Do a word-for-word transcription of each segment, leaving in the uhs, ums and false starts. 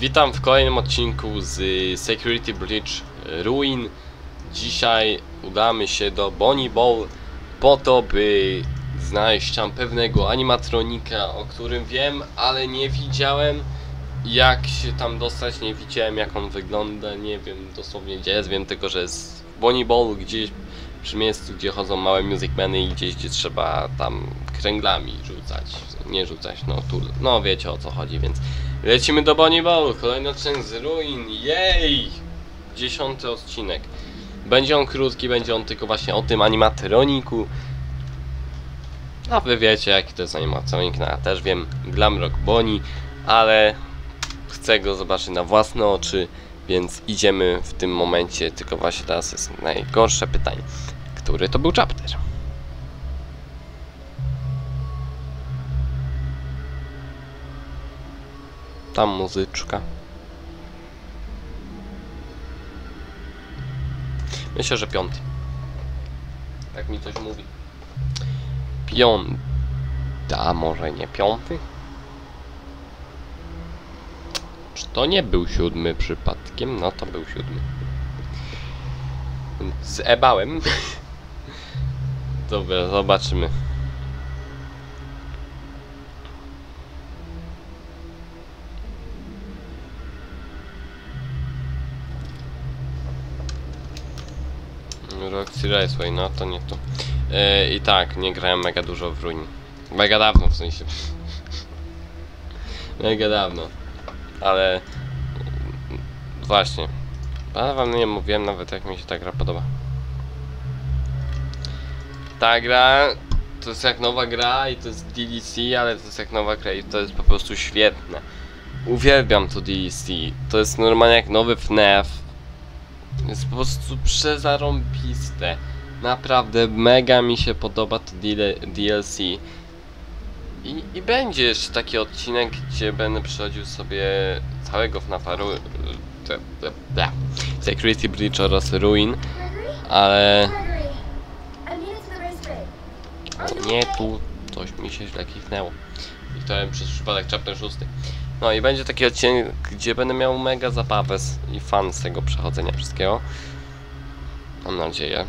Witam w kolejnym odcinku z Security Breach Ruin. Dzisiaj udamy się do Bonnie Ball po to, by znaleźć tam pewnego animatronika, o którym wiem, ale nie widziałem jak się tam dostać, nie widziałem jak on wygląda, nie wiem dosłownie gdzie jest, wiem tylko, że jest w Bonnie Ball, gdzieś przy miejscu, gdzie chodzą małe musicmeny i gdzieś, gdzie trzeba tam kręglami rzucać, nie rzucać, no tu, no wiecie o co chodzi, więc lecimy do Bonnie Ball, kolejny odcinek z Ruin, jej! Dziesiąty odcinek. Będzie on krótki, będzie on tylko właśnie o tym animatroniku. A wy wiecie jaki to jest animatronik, no ja też wiem, Glamrock Bonnie, ale chcę go zobaczyć na własne oczy, więc idziemy w tym momencie, tylko właśnie teraz jest najgorsze pytanie. Który to był chapter? Tam muzyczka. Myślę, że piąty. Tak mi coś mówi. Piąta, może nie piąty? Czy to nie był siódmy przypadkiem? No to był siódmy. Zebałem. Dobra, zobaczymy. Roxy Raceway, no to nie to. Yy, I tak, nie grałem mega dużo w Ruin. Mega dawno w sensie. Mega dawno. Ale... Właśnie. Ale wam nie mówiłem nawet jak mi się ta gra podoba. Ta gra to jest jak nowa gra i to jest D L C, ale to jest jak nowa gra i to jest po prostu świetne. Uwielbiam to D L C. To jest normalnie jak nowy F N A F. Jest po prostu przezarąbiste. Naprawdę mega mi się podoba to D L C. I, I będzie jeszcze taki odcinek, gdzie będę przechodził sobie całego F N A F-a Security Breach oraz Ruin. Ale... Nie, tu coś mi się źle kliknęło. I chciałem przez przypadek chapter szósty. No i będzie taki odcinek, gdzie będę miał mega zabawę i fan z tego przechodzenia wszystkiego. Mam nadzieję.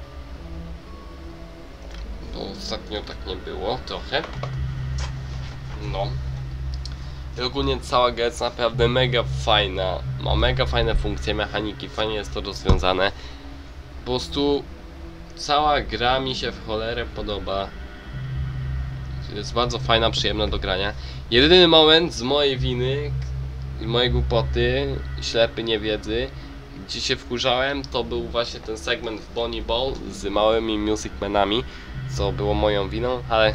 Bo ostatnio tak nie było trochę. No. I ogólnie cała gra jest naprawdę mega fajna. Ma mega fajne funkcje, mechaniki, fajnie jest to rozwiązane. Po prostu cała gra mi się w cholerę podoba. Jest bardzo fajna, przyjemna do grania. Jedyny moment z mojej winy i mojej głupoty, ślepy niewiedzy, gdzie się wkurzałem, to był właśnie ten segment w Bonnie Ball z małymi musicmenami, co było moją winą, ale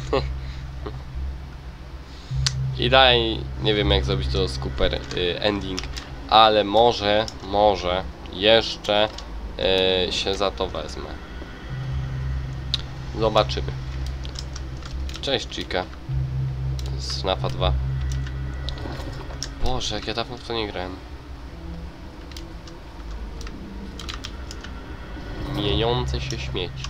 i dalej nie wiem jak zrobić to super y, ending, ale może, może jeszcze y, się za to wezmę. Zobaczymy. Cześć Chica z F N A F-a dwa. Boże, jak ja dawno w to nie grałem. Mieniące się śmieci.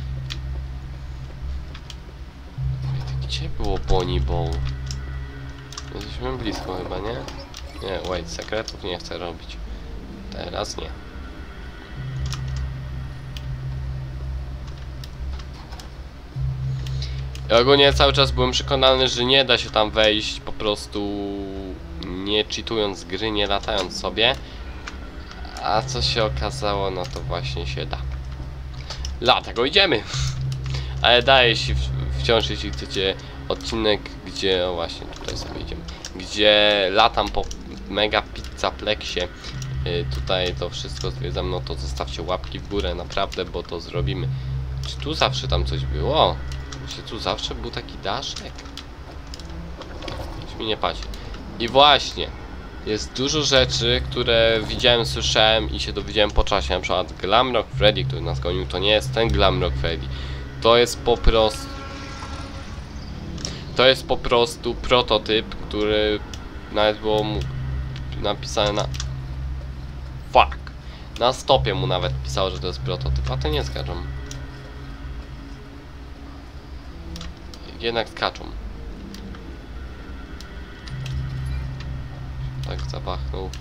Gdzie było Bonnie Ball? Jesteśmy blisko chyba, nie? Nie, wait, sekretów nie chcę robić. Teraz nie. I ogólnie cały czas byłem przekonany, że nie da się tam wejść po prostu nie cheatując z gry, nie latając sobie. A co się okazało, no to właśnie się da. Dlatego idziemy. Ale daje się wciąż, jeśli chcecie odcinek, gdzie, o właśnie tutaj sobie idziemy, gdzie latam po mega pizzaplexie, yy, tutaj to wszystko zwiedzam, no to zostawcie łapki w górę, naprawdę, bo to zrobimy. Czy tu zawsze tam coś było? Czy tu zawsze był taki daszek? Coś mi nie pasie. I właśnie, jest dużo rzeczy, które widziałem, słyszałem i się dowiedziałem po czasie. Na przykład Glamrock Freddy, który nas gonił, to nie jest ten Glamrock Freddy. To jest po prostu... To jest po prostu prototyp, który nawet było mu napisane na... Fuck! Na stopie mu nawet pisało, że to jest prototyp, a to nie skaczą. Jednak skaczą. tak zapachnął.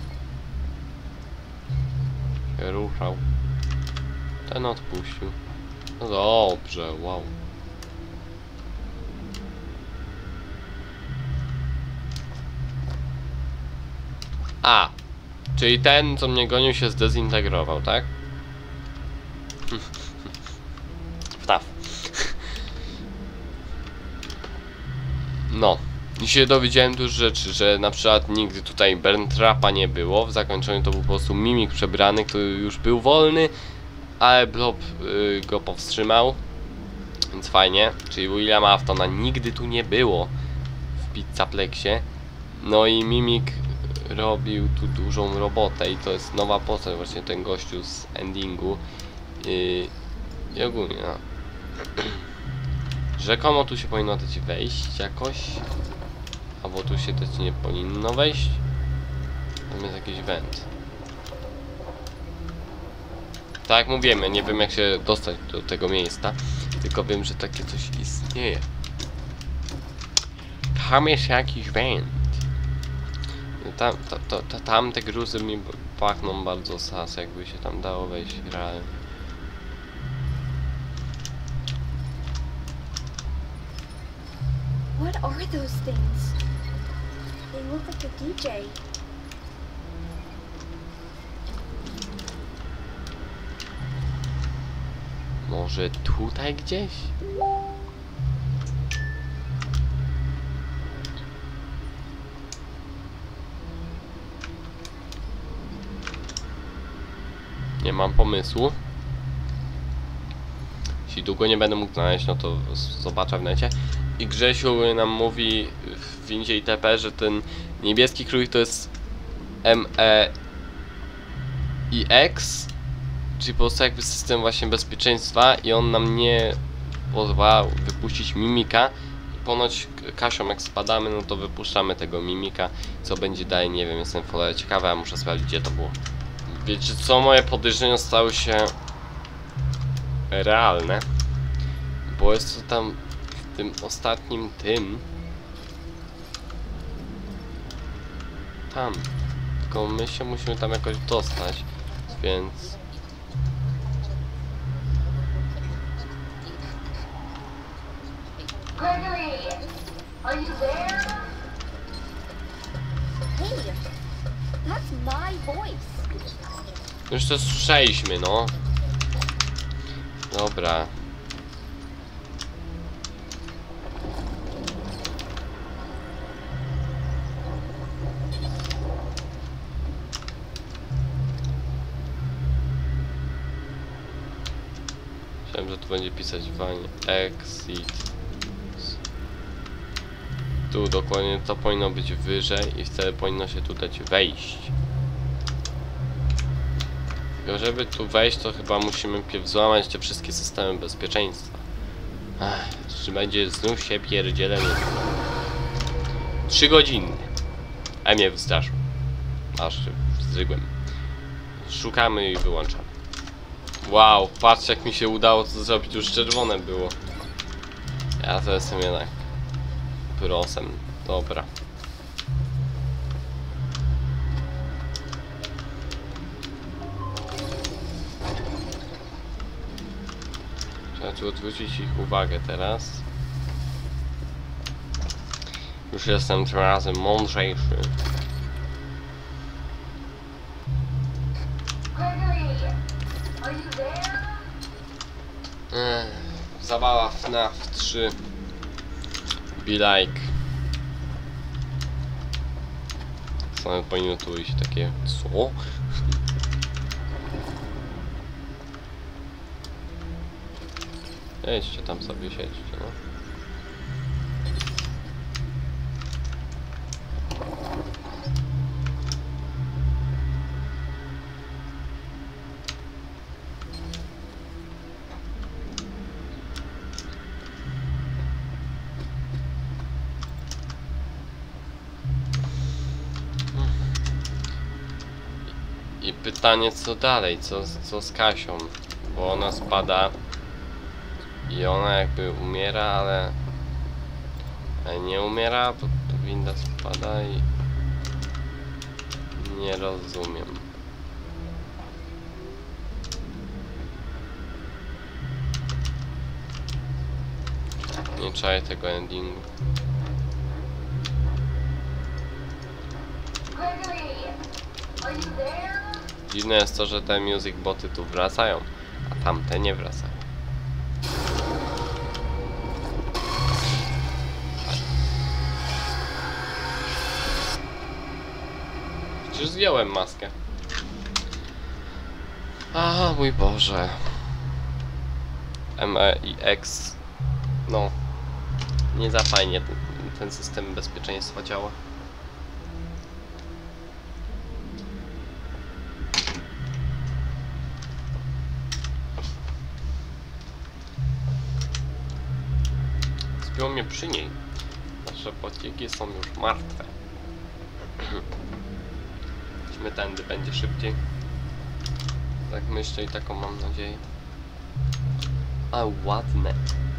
Się ruszał. Ten odpuścił. No dobrze, wow. A, czyli ten, co mnie gonił, się zdezintegrował, tak? Wtaw. No. I się dowiedziałem dużo rzeczy, że na przykład nigdy tutaj Burntrapa nie było. W zakończeniu to był po prostu mimik przebrany, który już był wolny, ale Blob y, go powstrzymał. Więc fajnie. Czyli Williama Aftona nigdy tu nie było w Pizzaplexie. No i mimik robił tu dużą robotę i to jest nowa postać, właśnie ten gościu z endingu. Yy, I ogólnie, no. Rzekomo tu się powinno dać wejść jakoś. Albo tu się dać nie powinno wejść. Tam jest jakiś węd. Tak jak mówiłem, ja nie wiem jak się dostać do tego miejsca. Tylko wiem, że takie coś istnieje. Tam jest jakiś węd. Tam, to, to, to, tam te gruzy mi pachną bardzo sas, jakby się tam dało wejść realnie. What are those things? They look like a D J. Może tutaj gdzieś? Nie mam pomysłu. Jeśli długo nie będę mógł znaleźć, no to zobaczę w necie. I Grzesiu nam mówi w windzie I T P, że ten niebieski krój to jest M E I X, czyli po prostu jakby system właśnie bezpieczeństwa i on nam nie pozwalał wypuścić mimika. I ponoć Kasią jak spadamy, no to wypuszczamy tego mimika. Co będzie dalej, nie wiem, jestem w cholerę ciekawy, a muszę sprawdzić, gdzie to było. Wiecie co, moje podejrzenia stały się realne, bo jest to tam w tym ostatnim tym tam, tylko my się musimy tam jakoś dostać, więc Gregory, are you there? Hey, that's my voice. już to słyszeliśmy, no. Dobra. Myślałem, że tu będzie pisać Vanie Exit. Tu dokładnie to powinno być wyżej i wtedy powinno się tu dać wejść. Tylko żeby tu wejść, to chyba musimy pierw złamać te wszystkie systemy bezpieczeństwa. Ach, czy będzie znów się pierdzielenie. Trzy godziny. A mnie wystarczył. Aż się wzdrygłem. Szukamy i wyłączamy. Wow, patrzcie jak mi się udało to zrobić, już czerwone było. Ja to jestem jednak prosem. Dobra. Trzeba tu odwrócić ich uwagę teraz. Już jestem tym razem mądrzejszy. Ech, zabawa F N A F trzy. Be like. Same powinno tu iść takie. Co? Jedźcie tam sobie, siedźcie, no. I pytanie co dalej, co, co z Kasią, bo ona spada i ona jakby umiera, ale, ale nie umiera, bo winda spada i Nie rozumiem. Nie czaję tego endingu. Dziwne jest to, że te music boty tu wracają, a tamte nie wracają. Przecież zdjąłem maskę. A mój Boże. M E i X. No. Nie za fajnie ten, ten system bezpieczeństwa działa. Zbiło mnie przy niej. Nasze pocieki są już martwe. Idźmy tędy, będzie szybciej. Tak myślę i taką mam nadzieję. A ładne.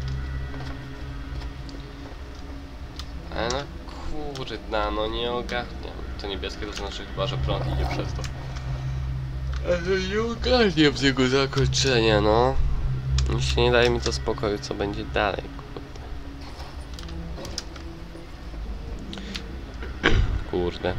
Ale no kurde, no nie ogarniam. To niebieskie to znaczy chyba, że prąd idzie przez to. Ale nie ogarniam tego zakończenia, no. Jeśli nie daje mi to spokoju, co będzie dalej, kurde. Kurde.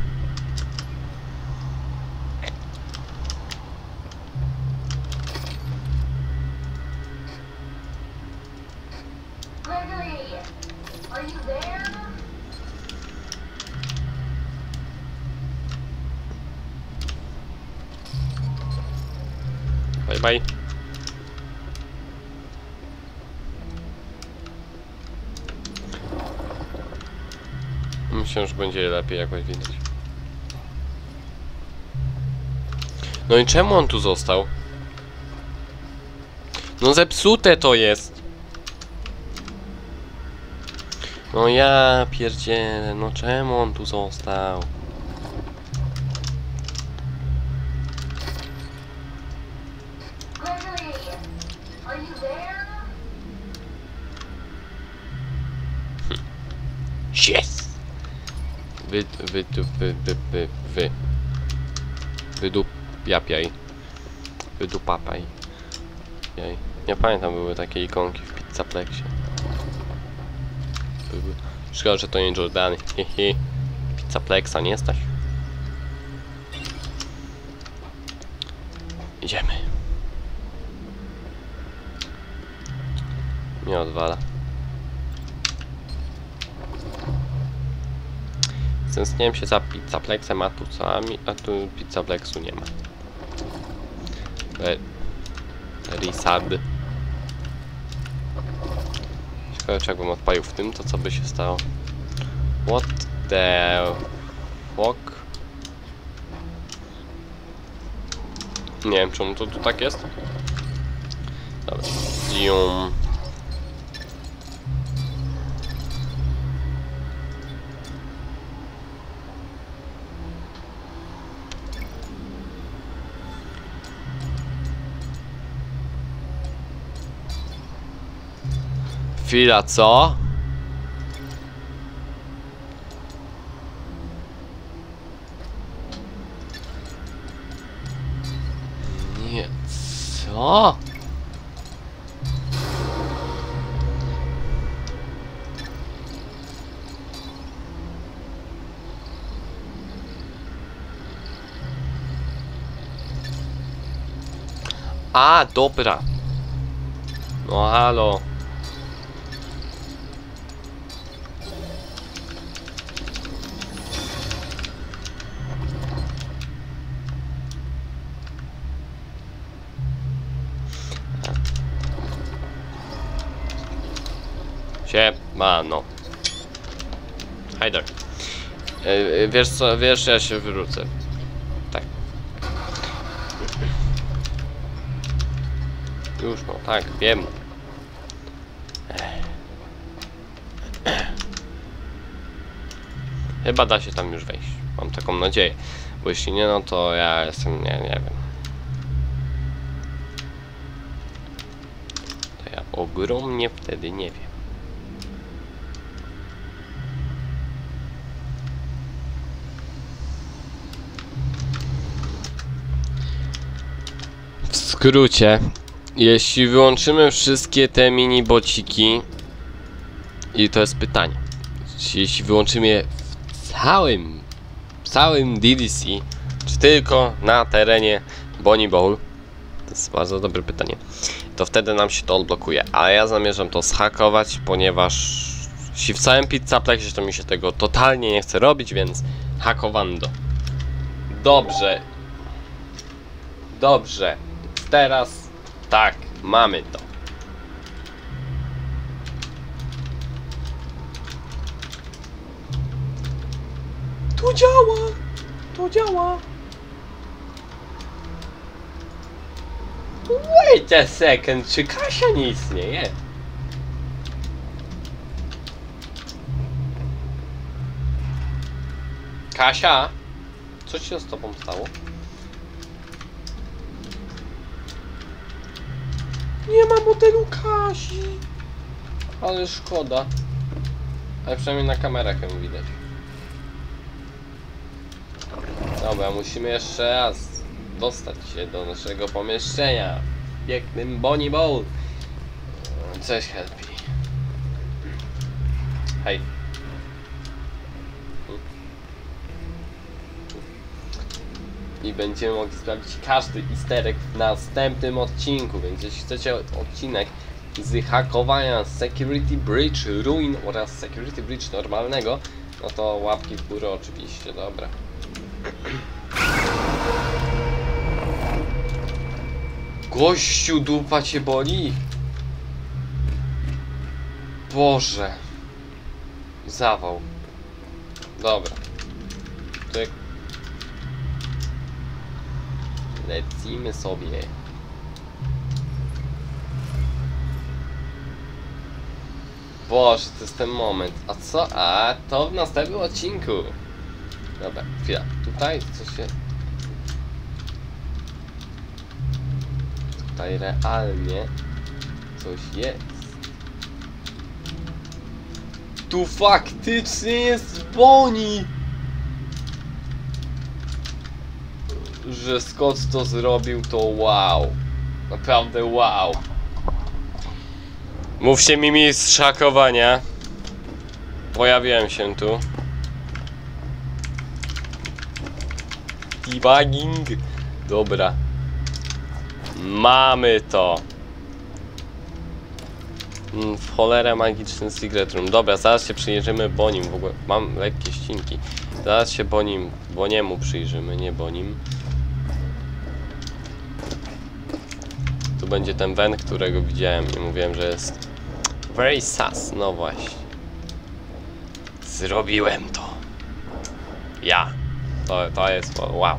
Bye bye. Myślę, że będzie lepiej jakoś widać. No i czemu on tu został? No zepsute to jest. No ja pierdzielę, no czemu on tu został? Yes! Wy, wy, wy, wy, wy, wy, wy. Wydupiapiaj. Wydupapaj. Jaj. Nie pamiętam, były takie ikonki w Pizzaplexie. Były. Szkoda, że to nie Jordany. Hehe. Pizzaplexa nie stać. Idziemy. Nie odwala. Stęskniłem się za Pizzaplexem, a tu co? A tu Pizzaplexu nie ma. Resad. Ciekawe, czy jakbym odpalił w tym, to co by się stało? What the fuck? Nie wiem, czemu to tu tak jest. Dobra. Zium. Chwila, co? Nie, co? A, dobra. No halo. Siemano. Hajder. Yy, wiesz co, wiesz, ja się wywrócę. Tak. Już no, tak, wiem. Chyba da się tam już wejść. Mam taką nadzieję. Bo jeśli nie, no to ja jestem, nie, nie wiem. To ja ogromnie wtedy nie wiem. skrócie, jeśli wyłączymy wszystkie te mini bociki, i to jest pytanie, jeśli wyłączymy je w całym, w całym D D C, czy tylko na terenie Bonnie Bowl, to jest bardzo dobre pytanie, to wtedy nam się to odblokuje, ale ja zamierzam to zhakować, ponieważ jeśli w całym Pizzaplexie to mi się tego totalnie nie chce robić, więc hakowando. Dobrze. Dobrze. Teraz tak, mamy to. To działa! To działa! Wait a second, czy Kasia nie istnieje? Kasia? Co się z tobą stało? Nie ma modelu Kasi! Ale szkoda. Ale przynajmniej na kamerach ją widać. Dobra, musimy jeszcze raz dostać się do naszego pomieszczenia w pięknym Bonnie Bowl. Cześć, Helpi. Hej. I będziemy mogli sprawdzić każdy easter egg w następnym odcinku, więc jeśli chcecie odcinek z hakowania Security Bridge Ruin oraz Security Bridge normalnego, no to łapki w górę oczywiście, dobra. Gościu, dupa cię boli? Boże. Zawał. Dobra. Tyk. Lecimy sobie. Boże, to jest ten moment. A co? A to w następnym odcinku. Dobra, chwila. Tutaj coś się... Tutaj realnie coś jest. Tu faktycznie jest Bonnie! Że Scott to zrobił, to wow. Naprawdę wow. Mówcie mi mistrz hakowania. Pojawiłem się tu. Debugging. Dobra. Mamy to. W cholerę magiczny secret room. Dobra, zaraz się przyjrzymy Bonnim. W ogóle mam lekkie ścinki. Zaraz się Bonnim, Bonniemu przyjrzymy, nie Bonnim. Tu będzie ten wen, którego widziałem i mówiłem, że jest very sus. No właśnie. Zrobiłem to. Ja. To, to jest wow.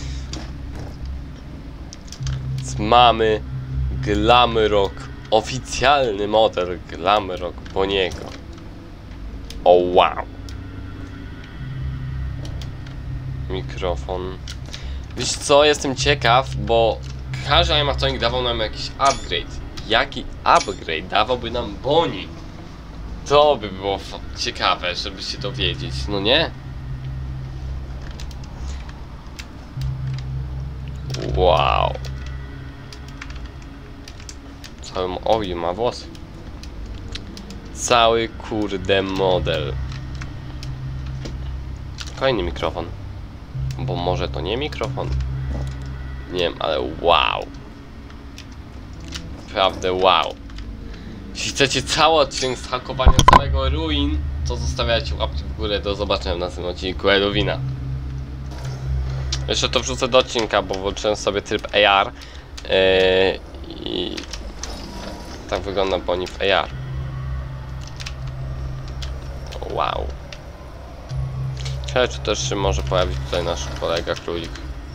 Więc mamy Glamrock. Oficjalny model Glamrock Bonniego. O wow. Mikrofon. Wiesz co, jestem ciekaw, bo każdy animatronik dawał nam jakiś upgrade. Jaki upgrade dawałby nam Bonnie? To by było ciekawe, żeby się dowiedzieć, no nie? Wow. Cały... Oj, ma włosy. Cały kurde model. Kolejny mikrofon. Bo może to nie mikrofon? Nie wiem, ale wow. Naprawdę wow. Jeśli chcecie cały odcinek z hakowania całego Ruin, to zostawiajcie łapki w górę. Do zobaczenia w następnym odcinku Edowina. Jeszcze to wrzucę do odcinka, bo włączyłem sobie tryb A R yy, i tak wygląda Bonnie w A R. Wow. Ciekawe, czy też się może pojawić tutaj nasz kolega królik.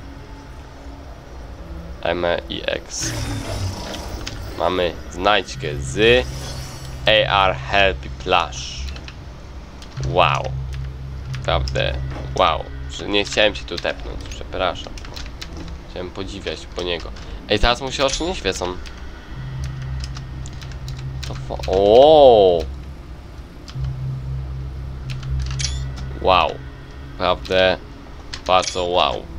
M I X. Mamy znajdźkę z A R Helpy Plush. Wow. Naprawdę wow. Nie chciałem się tu tepnąć, przepraszam. Chciałem podziwiać po niego. Ej, teraz mu się oczy nie świecą. To fo... O! Wow. Naprawdę bardzo wow.